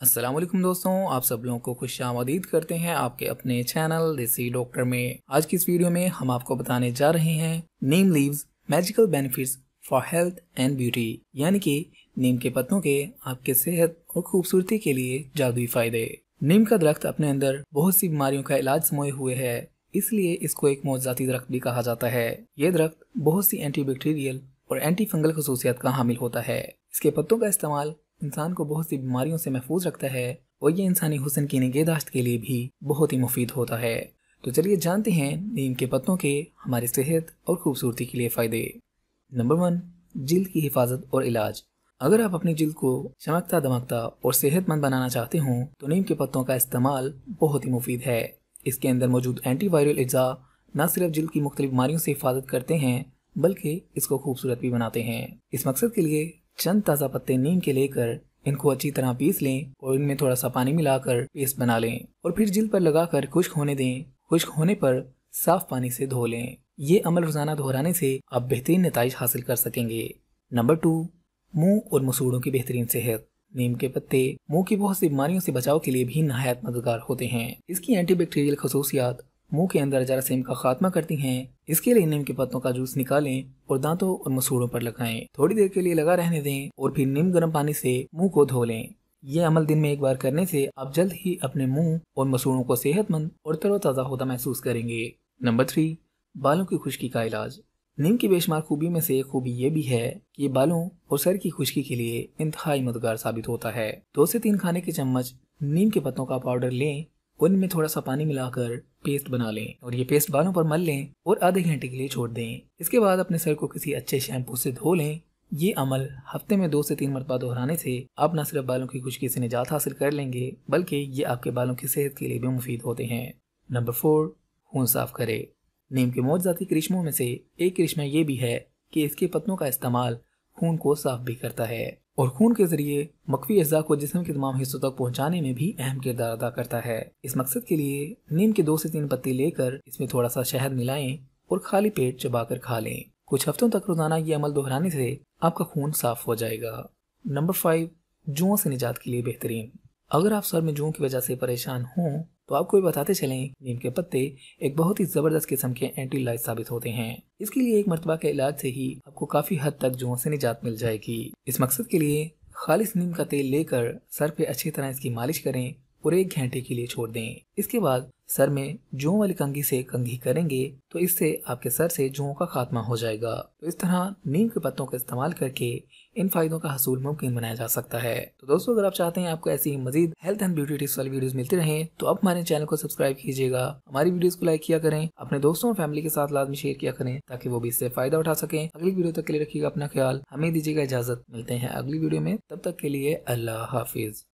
अस्सलाम वालेकुम दोस्तों, आप सब लोगों को खुशामदीद करते हैं आपके अपने चैनल देसी डॉक्टर में। आज की इस वीडियो में हम आपको बताने जा रहे हैं neem leaves magical benefits for health and beauty, यानी कि नीम के पत्तों के आपके सेहत और खूबसूरती के लिए जादुई फायदे। नीम का दरख्त अपने अंदर बहुत सी बीमारियों का इलाज समाये हुए है, इसलिए इसको एक मौजूदाती दरख्त भी कहा जाता है। ये दरख्त बहुत सी एंटीबैक्टीरियल और एंटी फंगल खसूसियत का हामिल होता है। इसके पत्तों का इस्तेमाल इंसान को बहुत सी बीमारियों से महफूज रखता है और ये इंसानी हुस्न की निगहदाश्त के लिए भी बहुत ही मुफीद होता है। तो चलिए जानते हैं नीम के पत्तों के हमारी सेहत और खूबसूरती के लिए फ़ायदे। नंबर 1, जिल्द की हिफाजत और इलाज। अगर आप अपनी जिल्द को चमकता दमकता और सेहतमंद बनाना चाहते हों तो नीम के पत्तों का इस्तेमाल बहुत ही मुफीद है। इसके अंदर मौजूद एंटीवायरल अज्जा न सिर्फ जिल्द की मुख्तलिफ बीमारियों से हिफाजत करते हैं बल्कि इसको खूबसूरत भी बनाते हैं। इस मकसद के लिए चंद ताज़ा पत्ते नीम के लेकर इनको अच्छी तरह पीस लें और इनमें थोड़ा सा पानी मिलाकर पेस्ट बना लें और फिर जिल्द पर लगाकर खुश्क होने दें। खुश्क होने पर साफ पानी से धो लें। ये अमल रोजाना दोहराने से आप बेहतरीन नताइज हासिल कर सकेंगे। नंबर 2, मुंह और मसूड़ों की बेहतरीन सेहत। नीम के पत्ते मुंह की बहुत सी बीमारियों से बचाव के लिए भी नहायत मददगार होते हैं। इसकी एंटीबैक्टीरियल खसूसियात मुंह के अंदर जरासीम का खात्मा करती हैं। इसके लिए नीम के पत्तों का जूस निकालें और दांतों और मसूड़ों पर लगाएं। थोड़ी देर के लिए लगा रहने दें और फिर नीम गर्म पानी से मुंह को धो लें। ये अमल दिन में एक बार करने से आप जल्द ही अपने मुंह और मसूड़ों को सेहतमंद और तरोताज़ा होता महसूस करेंगे। नंबर 3, बालों की खुश्की का इलाज। नीम की बेशुमार खूबी में से एक खूबी ये भी है कि ये बालों और सर की खुश्की के लिए इंतहाई मददगार साबित होता है। 2 से 3 खाने के चम्मच नीम के पत्तों का पाउडर लें, उनमें थोड़ा सा पानी मिलाकर पेस्ट बना लें और ये पेस्ट बालों पर मल लें और आधे घंटे के लिए छोड़ दें। इसके बाद अपने सर को किसी अच्छे शैम्पू से धो लें। ये अमल हफ्ते में 2 से 3 मरतबा दोहराने से आप न सिर्फ बालों की खुश्की से निजात हासिल कर लेंगे बल्कि ये आपके बालों की सेहत के लिए भी मुफीद होते हैं। नंबर 4, खून साफ करे। नीम के मौजूदाती करिश्मों में से एक करिश्मा ये भी है कि इसके पत्तों का इस्तेमाल खून को साफ भी करता है और खून के जरिए मख्फी अज़्ज़ा को जिस्म के तमाम हिस्सों तक पहुंचाने में भी अहम किरदार अदा करता है। इस मकसद के लिए नीम के 2 से 3 पत्ते लेकर इसमें थोड़ा सा शहद मिलाएं और खाली पेट चबाकर खा लें। कुछ हफ्तों तक रोजाना ये अमल दोहराने से आपका खून साफ हो जाएगा। नंबर 5, जुओं से निजात के लिए बेहतरीन। अगर आप सर में जुओं की वजह से परेशान हों तो आपको ये बताते चलें नीम के पत्ते एक बहुत ही जबरदस्त किस्म के एंटी लाइज साबित होते हैं। इसके लिए एक मरतबा के इलाज से ही आपको काफी हद तक जुओं से निजात मिल जाएगी। इस मकसद के लिए खालिस नीम का तेल लेकर सर पे अच्छी तरह इसकी मालिश करें और 1 घंटे के लिए छोड़ दें। इसके बाद सर में जुओं वाली कंघी से कंघी करेंगे तो इससे आपके सर से जुओं का खात्मा हो जाएगा। तो इस तरह नीम के पत्तों का इस्तेमाल करके इन फायदों का हसूल मुमकिन बनाया जा सकता है। तो दोस्तों, अगर आप चाहते हैं आपको ऐसी मजीद हेल्थ एंड ब्यूटी टिप्स वाली वीडियोस मिलती रहें तो आप हमारे चैनल को सब्सक्राइब कीजिएगा, हमारी वीडियोस को लाइक किया करें, अपने दोस्तों और फैमिली के साथ लाजमी शेयर किया करें ताकि वो भी इससे फायदा उठा सकें। अगली वीडियो तक के लिए रखिएगा अपना ख्याल। हमें दीजिएगा इजाजत, मिलते हैं अगली वीडियो में। तब तक के लिए अल्लाह हाफिज।